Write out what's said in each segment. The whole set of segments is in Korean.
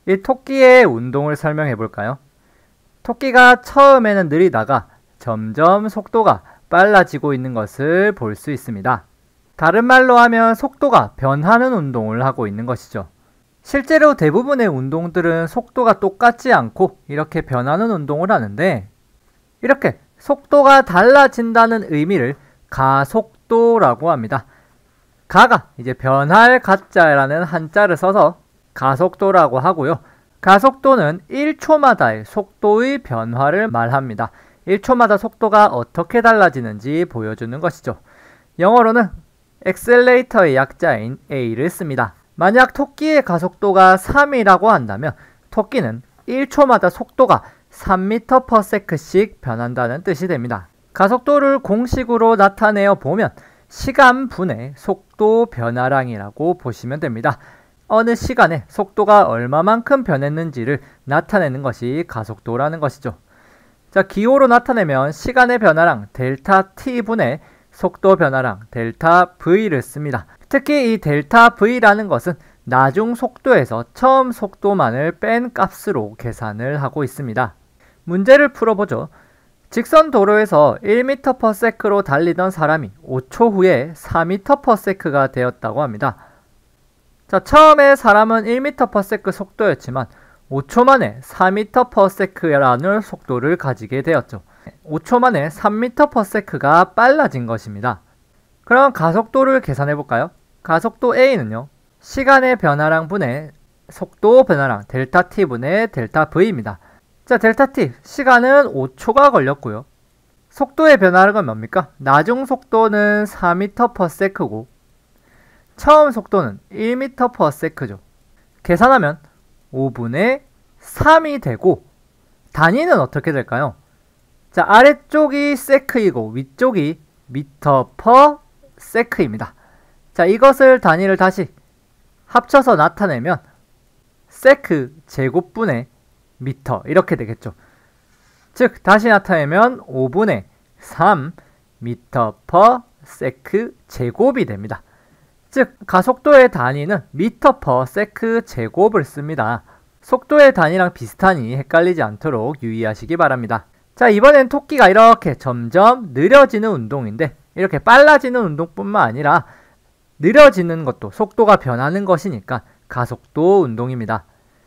이 토끼의 운동을 설명해 볼까요? 토끼가 처음에는 느리다가 점점 속도가 빨라지고 있는 것을 볼 수 있습니다. 다른 말로 하면 속도가 변하는 운동을 하고 있는 것이죠. 실제로 대부분의 운동들은 속도가 똑같지 않고 이렇게 변하는 운동을 하는데, 이렇게 속도가 달라진다는 의미를 가속도라고 합니다. 가가 이제 변할 가자라는 한자를 써서 가속도라고 하고요. 가속도는 1초마다의 속도의 변화를 말합니다. 1초마다 속도가 어떻게 달라지는지 보여주는 것이죠. 영어로는 accelerator의 약자인 a를 씁니다. 만약 토끼의 가속도가 3이라고 한다면 토끼는 1초마다 속도가 3m/s씩 변한다는 뜻이 됩니다. 가속도를 공식으로 나타내어 보면 시간분의 속도 변화량이라고 보시면 됩니다. 어느 시간에 속도가 얼마만큼 변했는지를 나타내는 것이 가속도라는 것이죠. 자, 기호로 나타내면 시간의 변화량 델타 t분의 속도 변화량 델타 v를 씁니다. 특히 이 델타 v라는 것은 나중 속도에서 처음 속도만을 뺀 값으로 계산을 하고 있습니다. 문제를 풀어보죠. 직선 도로에서 1m/s로 달리던 사람이 5초 후에 4m/s가 되었다고 합니다. 자, 처음에 사람은 1m/s 속도였지만 5초 만에 4m/s라는 속도를 가지게 되었죠. 5초 만에 3m/s가 빨라진 것입니다. 그럼 가속도를 계산해 볼까요? 가속도 A는요, 시간의 변화량 분의 속도 변화량 델타 t분의 델타 v입니다. 자, 델타 t, 시간은 5초가 걸렸고요. 속도의 변화량은 뭡니까? 나중 속도는 4m/s고 처음 속도는 1m/s죠. 계산하면 5분의 3이 되고 단위는 어떻게 될까요? 자, 아래쪽이 세크이고 위쪽이 미터/세크입니다. 자, 이것을 단위를 다시 합쳐서 나타내면 세크 제곱분의 미터 이렇게 되겠죠. 즉 다시 나타내면 5분의 3 미터/세크 제곱이 됩니다. 즉 가속도의 단위는 미터/세크 제곱을 씁니다. 속도의 단위랑 비슷하니 헷갈리지 않도록 유의하시기 바랍니다. 자, 이번엔 토끼가 이렇게 점점 느려지는 운동인데, 이렇게 빨라지는 운동뿐만 아니라 느려지는 것도 속도가 변하는 것이니까 가속도 운동입니다.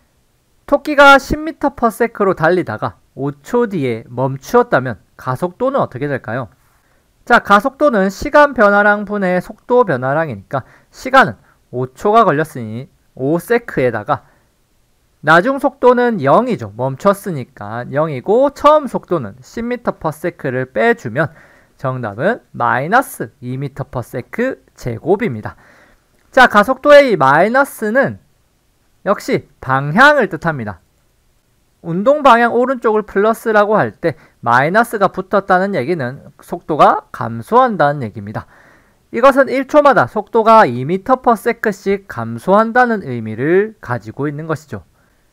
토끼가 10m/s로 달리다가 5초 뒤에 멈추었다면 가속도는 어떻게 될까요? 자, 가속도는 시간 변화량 분의 속도 변화량이니까 시간은 5초가 걸렸으니 5세크에다가 나중 속도는 0이죠. 멈췄으니까 0이고 처음 속도는 10m/s를 빼주면 정답은 마이너스 2m/s 제곱입니다. 자, 가속도의 이 마이너스는 역시 방향을 뜻합니다. 운동 방향 오른쪽을 플러스라고 할 때 마이너스가 붙었다는 얘기는 속도가 감소한다는 얘기입니다. 이것은 1초마다 속도가 2m/s씩 감소한다는 의미를 가지고 있는 것이죠.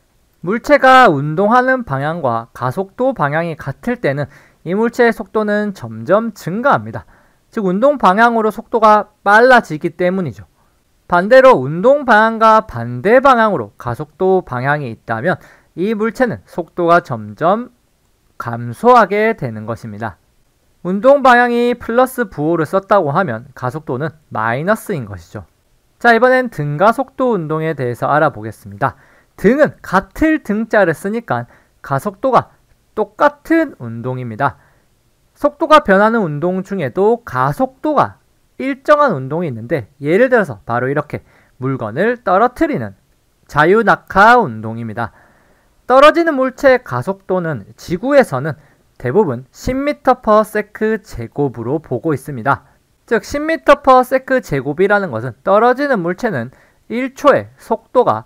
물체가 운동하는 방향과 가속도 방향이 같을 때는 이 물체의 속도는 점점 증가합니다. 즉 운동 방향으로 속도가 빨라지기 때문이죠. 반대로 운동 방향과 반대 방향으로 가속도 방향이 있다면 이 물체는 속도가 점점 감소하게 되는 것입니다. 운동 방향이 플러스 부호를 썼다고 하면 가속도는 마이너스인 것이죠. 자, 이번엔 등가속도 운동에 대해서 알아보겠습니다. 등은 같을 등자를 쓰니까 가속도가 똑같은 운동입니다. 속도가 변하는 운동 중에도 가속도가 일정한 운동이 있는데, 예를 들어서 바로 이렇게 물건을 떨어뜨리는 자유낙하 운동입니다. 떨어지는 물체의 가속도는 지구에서는 대부분 10m/s 제곱으로 보고 있습니다. 즉 10m/s 제곱이라는 것은 떨어지는 물체는 1초에 속도가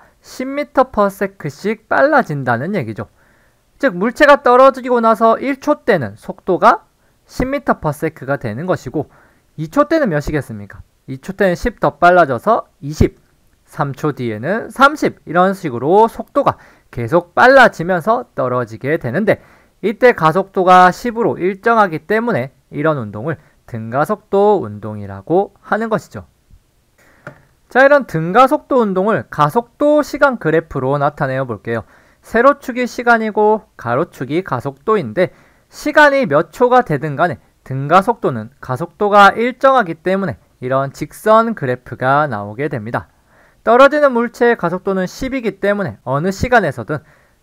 10m/s씩 빨라진다는 얘기죠. 즉 물체가 떨어지고 나서 1초 때는 속도가 10m/s가 되는 것이고 2초 때는 몇이겠습니까? 2초 때는 10 더 빨라져서 20, 3초 뒤에는 30 이런 식으로 속도가 계속 빨라지면서 떨어지게 되는데, 이때 가속도가 10으로 일정하기 때문에 이런 운동을 등가속도 운동이라고 하는 것이죠. 자, 이런 등가속도 운동을 가속도 시간 그래프로 나타내어 볼게요. 세로축이 시간이고 가로축이 가속도인데 시간이 몇 초가 되든 간에 등가속도는 가속도가 일정하기 때문에 이런 직선 그래프가 나오게 됩니다. 떨어지는 물체의 가속도는 10이기 때문에 어느 시간에서든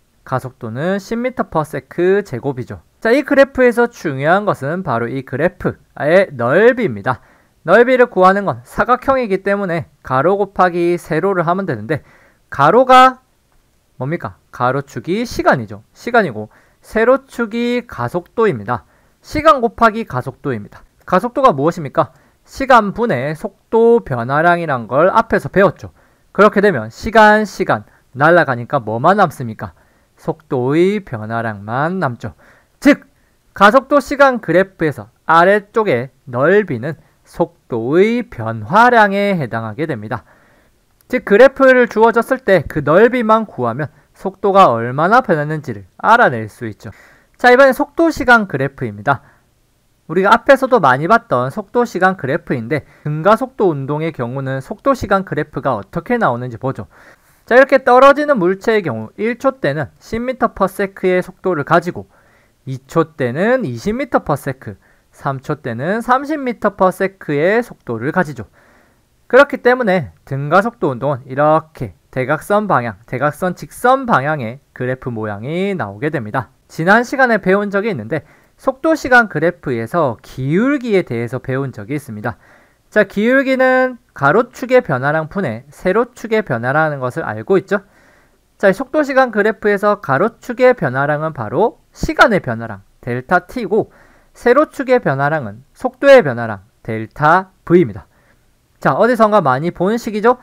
가속도는 10m/s 제곱이죠. 자, 이 그래프에서 중요한 것은 바로 이 그래프의 넓이입니다. 넓이를 구하는 건 사각형이기 때문에 가로 곱하기 세로를 하면 되는데 가로가 뭡니까? 가로축이 시간이죠. 시간이고 세로축이 가속도입니다. 시간 곱하기 가속도입니다. 가속도가 무엇입니까? 시간분의 속도 변화량이란 걸 앞에서 배웠죠. 그렇게 되면 시간 날아가니까 뭐만 남습니까? 속도의 변화량만 남죠. 즉 가속도 시간 그래프에서 아래쪽의 넓이는 속도의 변화량에 해당하게 됩니다. 즉 그래프를 주어졌을 때 그 넓이만 구하면 속도가 얼마나 변했는지를 알아낼 수 있죠. 자, 이번엔 속도 시간 그래프입니다. 우리가 앞에서도 많이 봤던 속도 시간 그래프인데 등가속도 운동의 경우는 속도 시간 그래프가 어떻게 나오는지 보죠. 자, 이렇게 떨어지는 물체의 경우 1초 때는 10m/s의 속도를 가지고 2초 때는 20m/s, 3초 때는 30m/s의 속도를 가지죠. 그렇기 때문에 등가속도 운동은 이렇게 대각선 방향, 대각선 직선 방향의 그래프 모양이 나오게 됩니다. 지난 시간에 배운 적이 있는데 속도 시간 그래프에서 기울기에 대해서 배운 적이 있습니다. 자, 기울기는 가로축의 변화량 분의 세로축의 변화라는 것을 알고 있죠? 자, 속도 시간 그래프에서 가로축의 변화량은 바로 시간의 변화량 델타 t고 세로축의 변화량은 속도의 변화량 델타 v입니다. 자, 어디선가 많이 본 식이죠?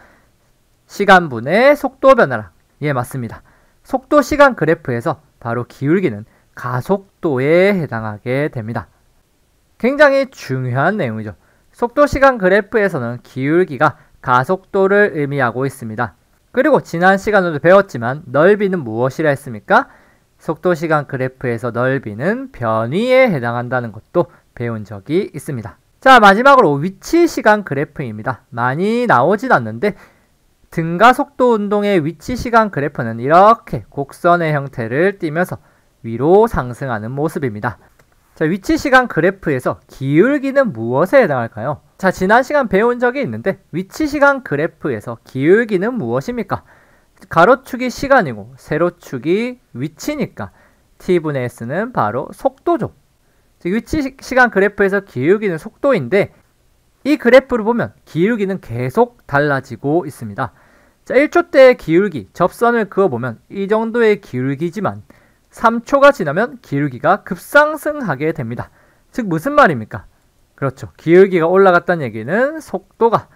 시간분의 속도 변화량. 예, 맞습니다. 속도 시간 그래프에서 바로 기울기는 가속도에 해당하게 됩니다. 굉장히 중요한 내용이죠. 속도 시간 그래프에서는 기울기가 가속도를 의미하고 있습니다. 그리고 지난 시간에도 배웠지만 넓이는 무엇이라 했습니까? 속도 시간 그래프에서 넓이는 변위에 해당한다는 것도 배운 적이 있습니다. 자, 마지막으로 위치 시간 그래프입니다. 많이 나오진 않는데 등가속도 운동의 위치 시간 그래프는 이렇게 곡선의 형태를 띠면서 위로 상승하는 모습입니다. 자, 위치 시간 그래프에서 기울기는 무엇에 해당할까요? 자, 지난 시간 배운 적이 있는데 위치 시간 그래프에서 기울기는 무엇입니까? 가로축이 시간이고 세로축이 위치니까 t분의 s는 바로 속도죠. 즉 위치 시간 그래프에서 기울기는 속도인데 이 그래프를 보면 기울기는 계속 달라지고 있습니다. 자, 1초 때의 기울기, 접선을 그어보면 이 정도의 기울기지만 3초가 지나면 기울기가 급상승하게 됩니다. 즉 무슨 말입니까? 그렇죠. 기울기가 올라갔다는 얘기는 속도가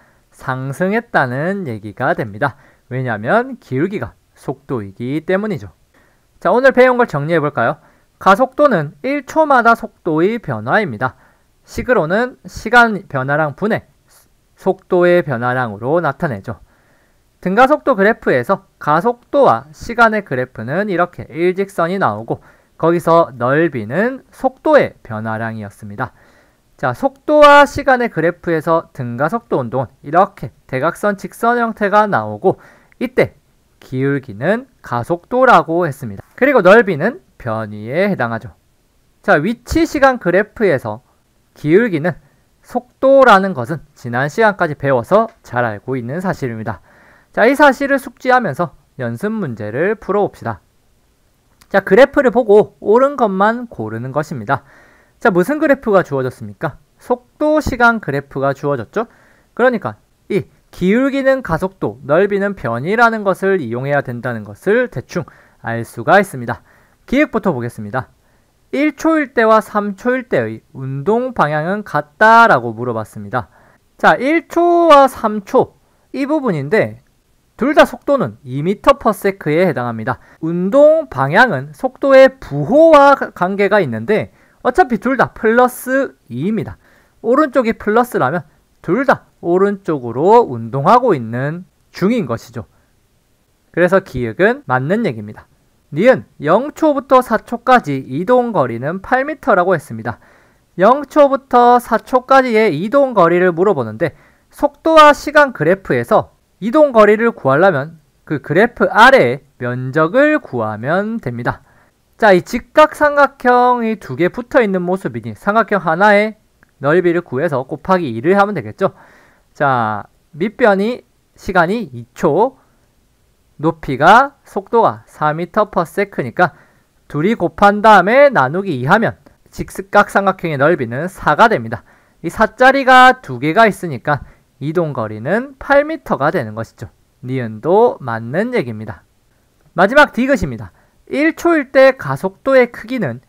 상승했다는 얘기가 됩니다. 왜냐하면 기울기가 속도이기 때문이죠. 자, 오늘 배운 걸 정리해 볼까요? 가속도는 1초마다 속도의 변화입니다. 식으로는 시간 변화량 분의 속도의 변화량으로 나타내죠. 등가속도 그래프에서 가속도와 시간의 그래프는 이렇게 일직선이 나오고 거기서 넓이는 속도의 변화량이었습니다. 자, 속도와 시간의 그래프에서 등가속도 운동은 이렇게 대각선 직선 형태가 나오고 이때 기울기는 가속도라고 했습니다. 그리고 넓이는 변위에 해당하죠. 자, 위치 시간 그래프에서 기울기는 속도라는 것은 지난 시간까지 배워서 잘 알고 있는 사실입니다. 자, 이 사실을 숙지하면서 연습 문제를 풀어봅시다. 자, 그래프를 보고 옳은 것만 고르는 것입니다. 자, 무슨 그래프가 주어졌습니까? 속도 시간 그래프가 주어졌죠? 그러니까 이 기울기는 가속도, 넓이는 변위라는 것을 이용해야 된다는 것을 대충 알 수가 있습니다. 기획부터 보겠습니다. 1초일 때와 3초일 때의 운동 방향은 같다라고 물어봤습니다. 자, 1초와 3초 이 부분인데 둘 다 속도는 2m/s에 해당합니다. 운동 방향은 속도의 부호와 관계가 있는데 어차피 둘 다 플러스 2입니다. 오른쪽이 플러스라면 둘 다 오른쪽으로 운동하고 있는 중인 것이죠. 그래서 기획은 맞는 얘기입니다. 니은 0초부터 4초까지 이동 거리는 8m라고 했습니다. 0초부터 4초까지의 이동 거리를 물어보는데 속도와 시간 그래프에서 이동 거리를 구하려면 그 그래프 아래에 면적을 구하면 됩니다. 자, 이 직각삼각형이 두 개 붙어 있는 모습이니 삼각형 하나의 넓이를 구해서 곱하기 2를 하면 되겠죠. 자, 밑변이 시간이 2초, 높이가 속도가 4m/s니까 둘이 곱한 다음에 나누기 2 하면 직각삼각형의 넓이는 4가 됩니다. 이 4자리가 두 개가 있으니까 이동거리는 8m가 되는 것이죠. 니은도 맞는 얘기입니다. 마지막 디귿입니다. 1초일 때 가속도의 크기는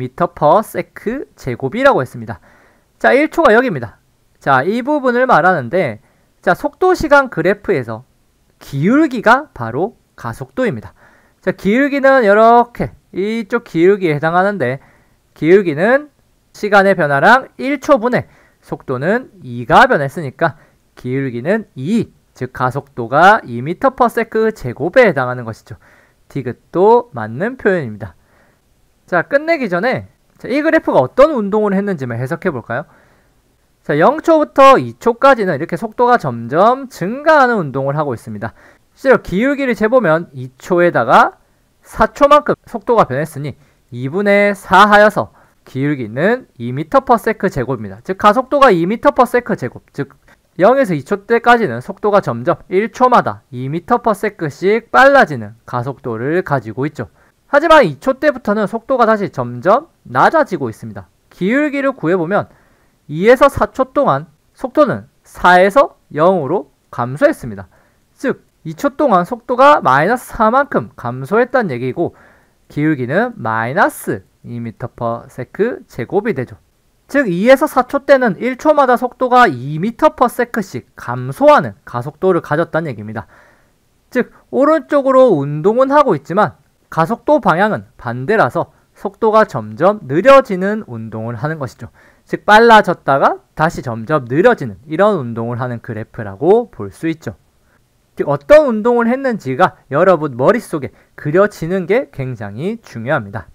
2m/s 제곱이라고 했습니다. 자, 1초가 여기입니다. 자, 이 부분을 말하는데, 자, 속도 시간 그래프에서 기울기가 바로 가속도입니다. 자, 기울기는 이렇게 이쪽 기울기에 해당하는데, 기울기는 시간의 변화랑 1초분에 속도는 2가 변했으니까 기울기는 2, 즉 가속도가 2m/s 제곱에 해당하는 것이죠. 디귿도 맞는 표현입니다. 자, 끝내기 전에 이 그래프가 어떤 운동을 했는지만 해석해 볼까요? 자, 0초부터 2초까지는 이렇게 속도가 점점 증가하는 운동을 하고 있습니다. 실제로 기울기를 재보면 2초에다가 4초만큼 속도가 변했으니 2분의 4 하여서 기울기는 2m/s 제곱입니다. 즉 가속도가 2m/s 제곱, 즉 0에서 2초 때까지는 속도가 점점 1초마다 2m/s씩 빨라지는 가속도를 가지고 있죠. 하지만 2초 때부터는 속도가 다시 점점 낮아지고 있습니다. 기울기를 구해보면 2에서 4초 동안 속도는 4에서 0으로 감소했습니다. 즉 2초 동안 속도가 마이너스 4만큼 감소했다는 얘기고 기울기는 마이너스 2m/s 제곱이 되죠. 즉 2에서 4초 때는 1초마다 속도가 2m/s씩 감소하는 가속도를 가졌다는 얘기입니다. 즉 오른쪽으로 운동은 하고 있지만 가속도 방향은 반대라서 속도가 점점 느려지는 운동을 하는 것이죠. 즉 빨라졌다가 다시 점점 느려지는 이런 운동을 하는 그래프라고 볼 수 있죠. 즉 어떤 운동을 했는지가 여러분 머릿속에 그려지는 게 굉장히 중요합니다.